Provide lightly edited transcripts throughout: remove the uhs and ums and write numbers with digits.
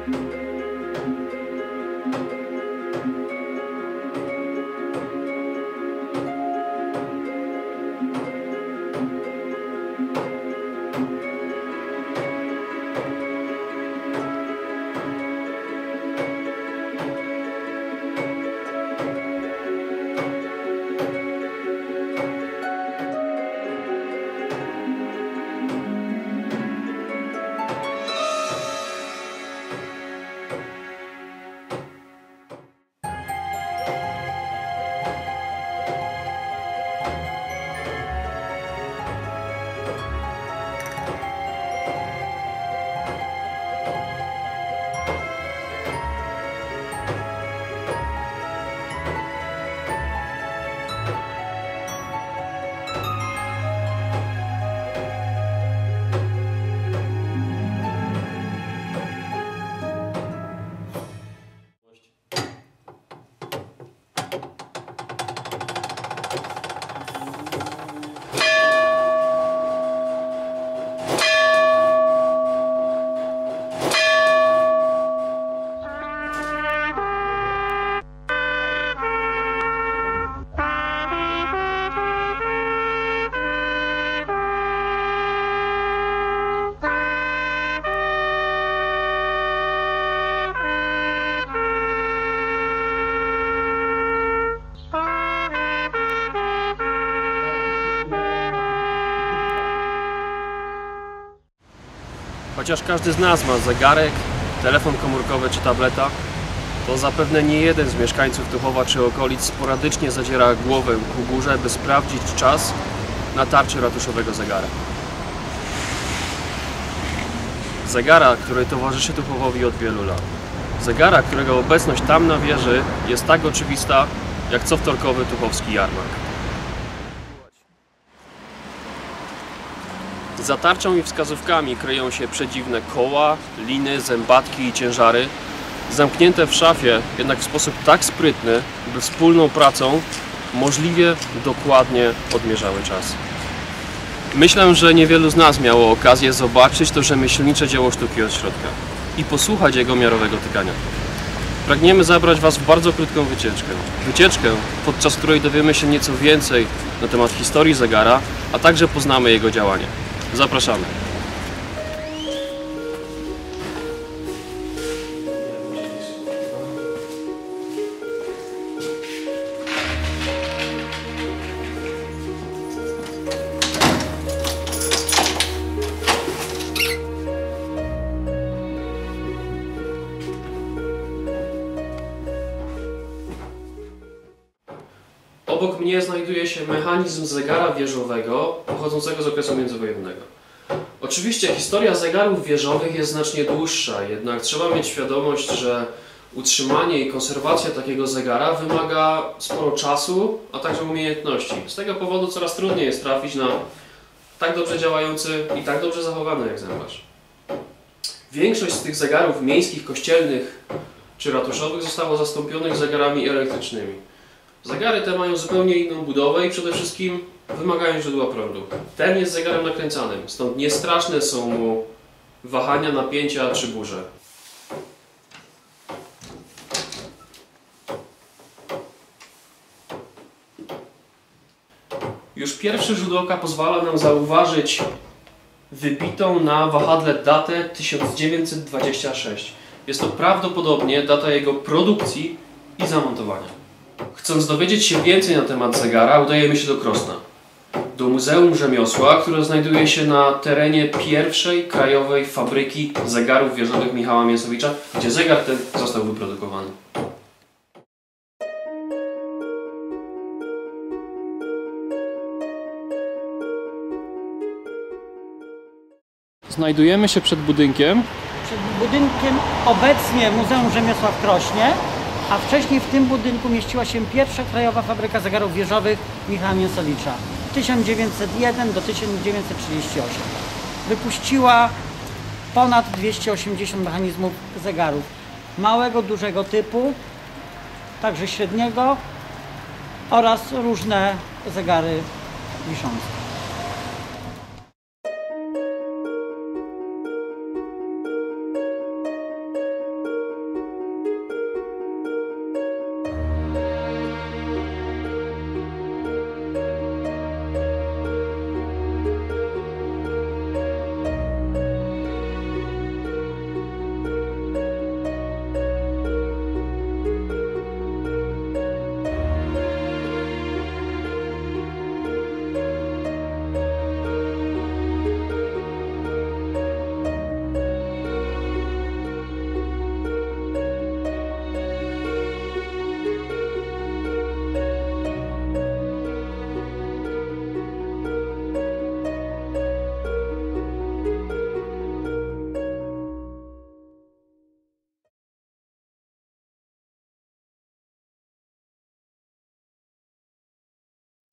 Chociaż każdy z nas ma zegarek, telefon komórkowy czy tableta, to zapewne nie jeden z mieszkańców Tuchowa czy okolic sporadycznie zadziera głowę ku górze, by sprawdzić czas na tarczy ratuszowego zegara. Zegara, który towarzyszy Tuchowowi od wielu lat. Zegara, którego obecność tam na wieży jest tak oczywista, jak co wtorkowy tuchowski jarmark. Za tarczą i wskazówkami kryją się przedziwne koła, liny, zębatki i ciężary, zamknięte w szafie, jednak w sposób tak sprytny, by wspólną pracą możliwie dokładnie odmierzały czas. Myślę, że niewielu z nas miało okazję zobaczyć to rzemieślnicze dzieło sztuki od środka i posłuchać jego miarowego tykania. Pragniemy zabrać Was w bardzo krótką wycieczkę. Wycieczkę, podczas której dowiemy się nieco więcej na temat historii zegara, a także poznamy jego działanie. Zapraszamy. Obok mnie znajduje się mechanizm zegara wieżowego pochodzącego z okresu międzywojennego. Oczywiście historia zegarów wieżowych jest znacznie dłuższa, jednak trzeba mieć świadomość, że utrzymanie i konserwacja takiego zegara wymaga sporo czasu, a także umiejętności. Z tego powodu coraz trudniej jest trafić na tak dobrze działający i tak dobrze zachowany egzemplarz. Większość z tych zegarów miejskich, kościelnych czy ratuszowych zostało zastąpionych zegarami elektrycznymi. Zegary te mają zupełnie inną budowę i przede wszystkim wymagają źródła prądu. Ten jest zegarem nakręcanym, stąd niestraszne są mu wahania, napięcia czy burze. Już pierwszy rzut oka pozwala nam zauważyć wybitą na wahadle datę 1926. Jest to prawdopodobnie data jego produkcji i zamontowania. Chcąc dowiedzieć się więcej na temat zegara, udajemy się do Krosna, do Muzeum Rzemiosła, które znajduje się na terenie pierwszej krajowej fabryki zegarów wieżowych Michała Mięsowicza, gdzie zegar ten został wyprodukowany. Znajdujemy się przed budynkiem. Przed budynkiem obecnie Muzeum Rzemiosła w Krośnie, a wcześniej w tym budynku mieściła się pierwsza krajowa fabryka zegarów wieżowych Michała Mięsowicza 1901 do 1938. Wypuściła ponad 280 mechanizmów zegarów małego, dużego typu, także średniego oraz różne zegary wiszące.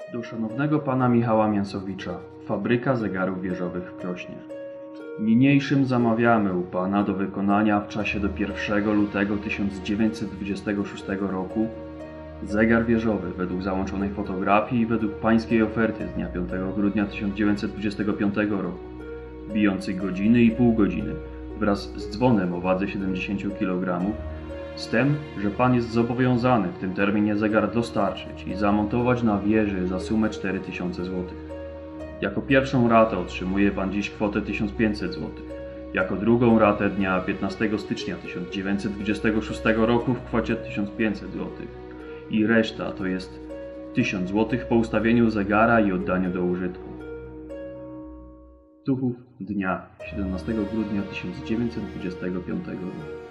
Do szanownego pana Michała Mięsowicza, Fabryka Zegarów Wieżowych w Krośnie. Niniejszym zamawiamy u pana do wykonania w czasie do 1 lutego 1926 roku zegar wieżowy według załączonej fotografii i według pańskiej oferty z dnia 5 grudnia 1925 roku, bijący godziny i pół godziny wraz z dzwonem o wadze 70 kg, z tym, że pan jest zobowiązany w tym terminie zegar dostarczyć i zamontować na wieży za sumę 4000 zł. Jako pierwszą ratę otrzymuje pan dziś kwotę 1500 zł. Jako drugą ratę dnia 15 stycznia 1926 roku w kwocie 1500 zł. I reszta to jest 1000 zł po ustawieniu zegara i oddaniu do użytku. Tuchów dnia 17 grudnia 1925 roku.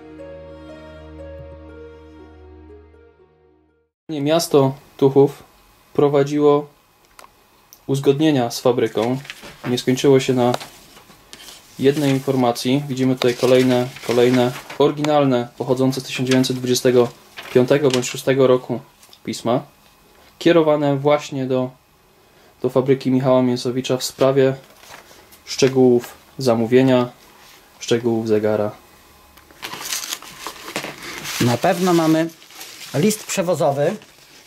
Miasto Tuchów prowadziło uzgodnienia z fabryką. Nie skończyło się na jednej informacji. Widzimy tutaj kolejne oryginalne, pochodzące z 1925 bądź 6 roku pisma, kierowane właśnie do fabryki Michała Mięsowicza w sprawie szczegółów zamówienia, szczegółów zegara. Na pewno mamy list przewozowy,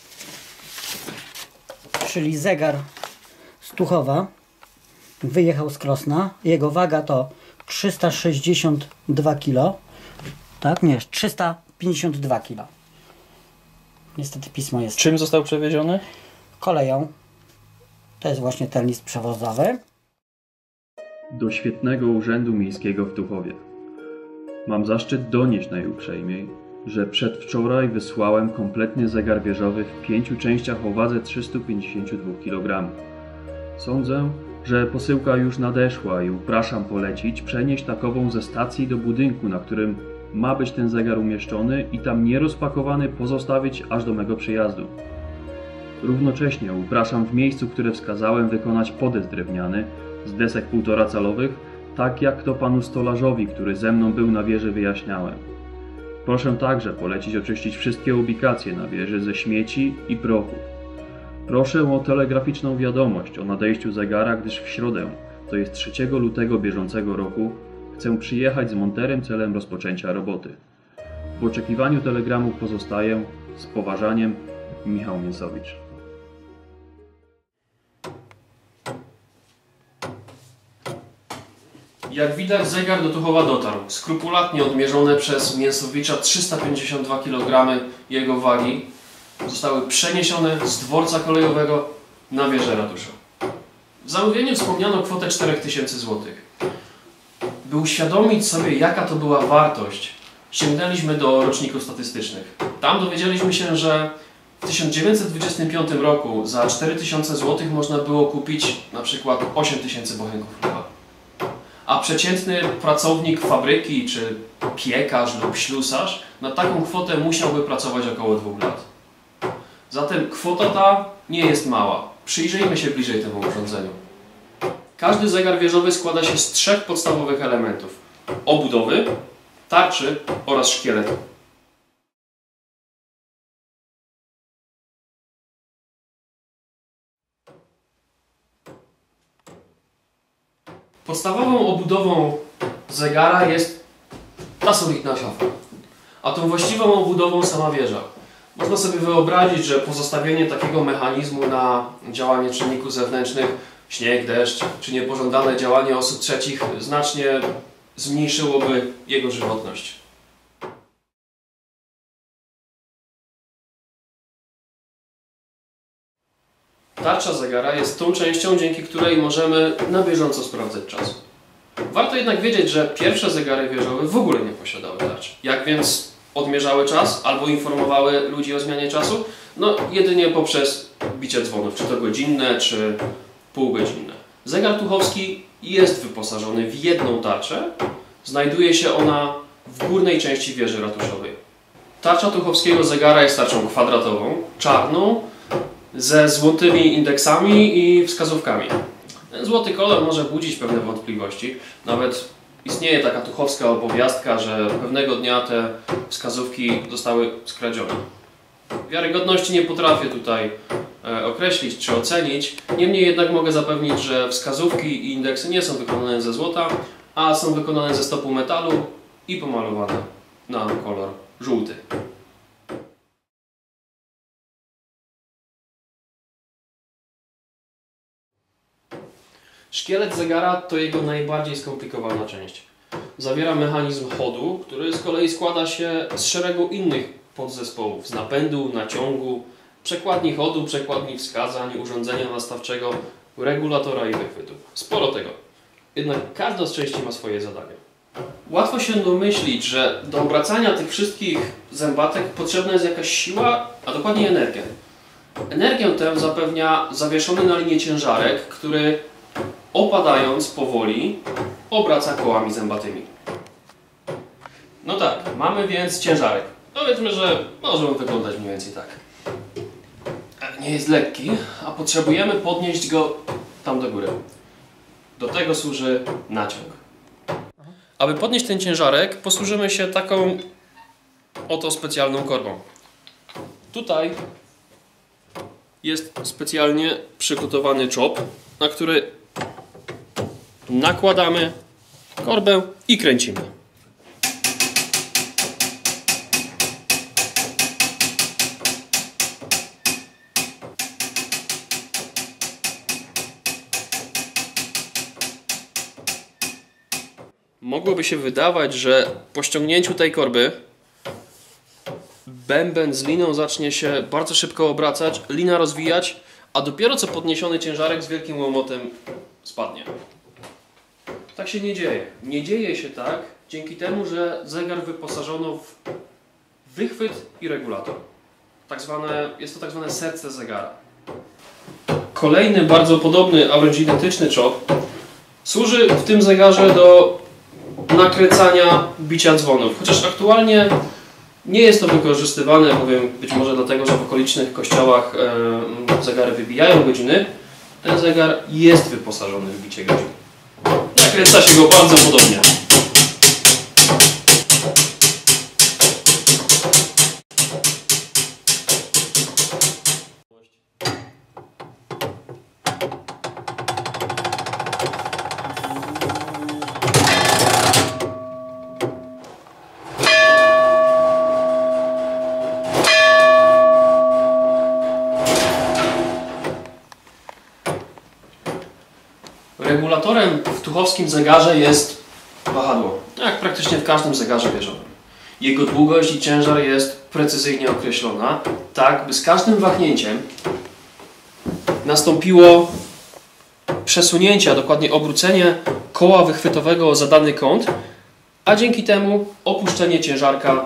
czyli zegar z Tuchowa. Wyjechał z Krosna. Jego waga to 362 kg. Tak? Nie, 352 kg. Niestety pismo jest Czym został przewieziony? koleją. To jest właśnie ten list przewozowy. Do Świetnego Urzędu Miejskiego w Tuchowie. Mam zaszczyt donieść najuprzejmiej, że przedwczoraj wysłałem kompletny zegar wieżowy w 5 częściach o wadze 352 kg. Sądzę, że posyłka już nadeszła i upraszam polecić przenieść takową ze stacji do budynku, na którym ma być ten zegar umieszczony i tam nierozpakowany pozostawić aż do mego przyjazdu. Równocześnie upraszam w miejscu, które wskazałem, wykonać podest drewniany z desek 1,5 calowych, tak jak to panu stolarzowi, który ze mną był na wieży, wyjaśniałem. Proszę także polecić oczyścić wszystkie ubikacje na wieży ze śmieci i prochów. Proszę o telegraficzną wiadomość o nadejściu zegara, gdyż w środę, to jest 3 lutego bieżącego roku, chcę przyjechać z monterem celem rozpoczęcia roboty. W oczekiwaniu telegramu pozostaję, z poważaniem, Michał Mięsowicz. Jak widać, zegar do Tuchowa dotarł. Skrupulatnie odmierzone przez Mięsowicza 352 kg jego wagi zostały przeniesione z dworca kolejowego na wieżę ratusza. W zamówieniu wspomniano kwotę 4000 zł. By uświadomić sobie, jaka to była wartość, sięgnęliśmy do roczników statystycznych. Tam dowiedzieliśmy się, że w 1925 roku za 4000 zł można było kupić na przykład 8000 bochenków chleba. A przeciętny pracownik fabryki, czy piekarz lub ślusarz na taką kwotę musiałby pracować około 2 lat. Zatem kwota ta nie jest mała. Przyjrzyjmy się bliżej temu urządzeniu. Każdy zegar wieżowy składa się z 3 podstawowych elementów: obudowy, tarczy oraz szkieletu. Podstawową obudową zegara jest ta solidna szafa, a tą właściwą obudową sama wieża. Można sobie wyobrazić, że pozostawienie takiego mechanizmu na działanie czynników zewnętrznych, śnieg, deszcz, czy niepożądane działanie osób trzecich znacznie zmniejszyłoby jego żywotność. Tarcza zegara jest tą częścią, dzięki której możemy na bieżąco sprawdzać czas. Warto jednak wiedzieć, że pierwsze zegary wieżowe w ogóle nie posiadały tarczy. Jak więc odmierzały czas albo informowały ludzi o zmianie czasu? No jedynie poprzez bicie dzwonów, czy to godzinne, czy półgodzinne. Zegar tuchowski jest wyposażony w jedną tarczę. Znajduje się ona w górnej części wieży ratuszowej. Tarcza tuchowskiego zegara jest tarczą kwadratową, czarną, ze złotymi indeksami i wskazówkami. Ten złoty kolor może budzić pewne wątpliwości. Nawet istnieje taka tuchowska opowiastka, że pewnego dnia te wskazówki zostały skradzione. Wiarygodności nie potrafię tutaj określić czy ocenić, niemniej jednak mogę zapewnić, że wskazówki i indeksy nie są wykonane ze złota, a są wykonane ze stopu metalu i pomalowane na kolor żółty. Szkielet zegara to jego najbardziej skomplikowana część. Zawiera mechanizm chodu, który z kolei składa się z szeregu innych podzespołów, z napędu, naciągu, przekładni chodu, przekładni wskazań, urządzenia nastawczego, regulatora i wychwytu. Sporo tego. Jednak każda z części ma swoje zadanie. Łatwo się domyślić, że do obracania tych wszystkich zębatek potrzebna jest jakaś siła, a dokładnie energia. Energię tę zapewnia zawieszony na linie ciężarek, który opadając powoli obraca kołami zębatymi. No tak, mamy więc ciężarek. Powiedzmy, że może on wyglądać mniej więcej tak. Nie jest lekki, a potrzebujemy podnieść go tam do góry. Do tego służy naciąg. Aby podnieść ten ciężarek, posłużymy się taką oto specjalną korbą. Tutaj jest specjalnie przygotowany czop, na który nakładamy korbę i kręcimy. Mogłoby się wydawać, że po ściągnięciu tej korby bęben z liną zacznie się bardzo szybko obracać, lina rozwijać, a dopiero co podniesiony ciężarek z wielkim łomotem spadnie. Tak się nie dzieje. Nie dzieje się tak dzięki temu, że zegar wyposażono w wychwyt i regulator. Jest to tak zwane serce zegara. Kolejny bardzo podobny, a wręcz identyczny czop służy w tym zegarze do nakręcania bicia dzwonów. Chociaż aktualnie nie jest to wykorzystywane, powiem być może dlatego, że w okolicznych kościołach zegary wybijają godziny. Ten zegar jest wyposażony w bicie godzin. Nakręca się go bardzo podobnie. Regulatorem w tuchowskim zegarze jest wahadło, jak praktycznie w każdym zegarze wieżowym. Jego długość i ciężar jest precyzyjnie określona, tak by z każdym wahnięciem nastąpiło przesunięcie, a dokładnie obrócenie koła wychwytowego o zadany kąt, a dzięki temu opuszczenie ciężarka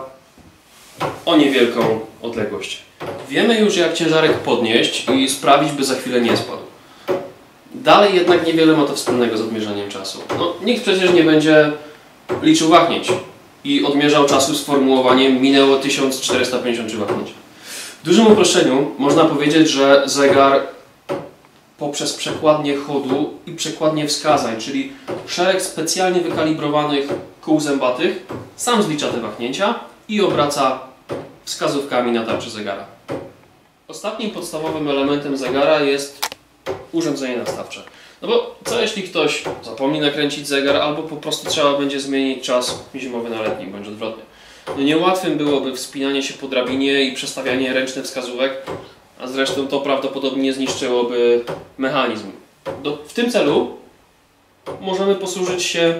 o niewielką odległość. Wiemy już, jak ciężarek podnieść i sprawić, by za chwilę nie spadł. Dalej jednak niewiele ma to wspólnego z odmierzaniem czasu. Nikt przecież nie będzie liczył wahnięć i odmierzał czasu sformułowaniem minęło 1453 wahnięć. W dużym uproszczeniu można powiedzieć, że zegar poprzez przekładnię chodu i przekładnię wskazań, czyli szereg specjalnie wykalibrowanych kół zębatych, sam zlicza te wahnięcia i obraca wskazówkami na tarczy zegara. Ostatnim podstawowym elementem zegara jest urządzenie nastawcze. No bo co jeśli ktoś zapomni nakręcić zegar, albo po prostu trzeba będzie zmienić czas zimowy na letni, bądź odwrotnie. Niełatwym byłoby wspinanie się po drabinie i przestawianie ręcznych wskazówek, a zresztą to prawdopodobnie zniszczyłoby mechanizm. W tym celu możemy posłużyć się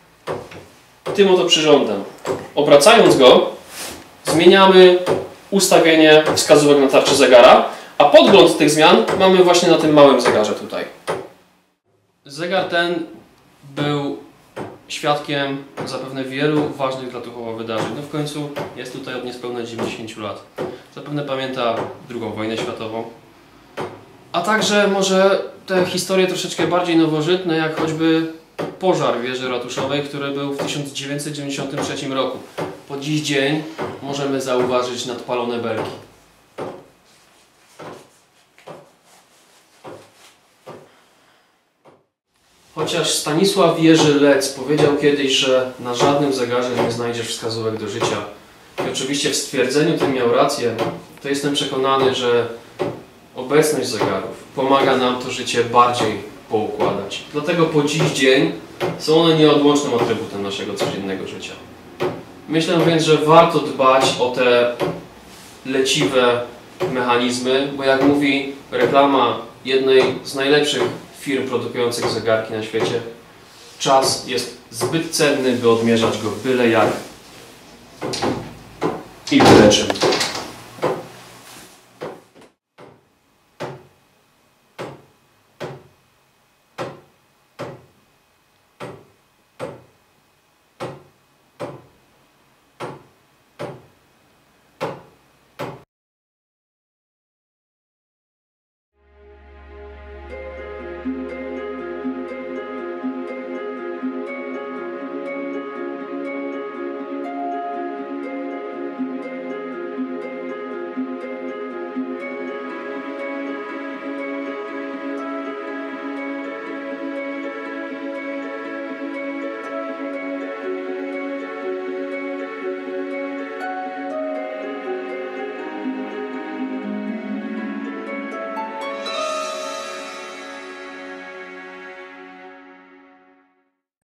tym oto przyrządem. Obracając go, zmieniamy ustawienie wskazówek na tarczy zegara, a podgląd tych zmian mamy właśnie na tym małym zegarze tutaj. Zegar ten był świadkiem zapewne wielu ważnych dla Tuchowa wydarzeń. W końcu jest tutaj od niespełna 90 lat. Zapewne pamięta II wojnę światową. A także może te historie troszeczkę bardziej nowożytne, jak choćby pożar wieży ratuszowej, który był w 1993 roku. Po dziś dzień możemy zauważyć nadpalone belki. Chociaż Stanisław Jerzy Lec powiedział kiedyś, że na żadnym zegarze nie znajdziesz wskazówek do życia, I oczywiście w stwierdzeniu tym miał rację, to jestem przekonany, że obecność zegarów pomaga nam to życie bardziej poukładać. Dlatego po dziś dzień są one nieodłącznym atrybutem naszego codziennego życia. Myślę więc, że warto dbać o te leciwe mechanizmy, bo jak mówi reklama jednej z najlepszych firm produkujących zegarki na świecie, czas jest zbyt cenny, by odmierzać go byle jak i byle czym.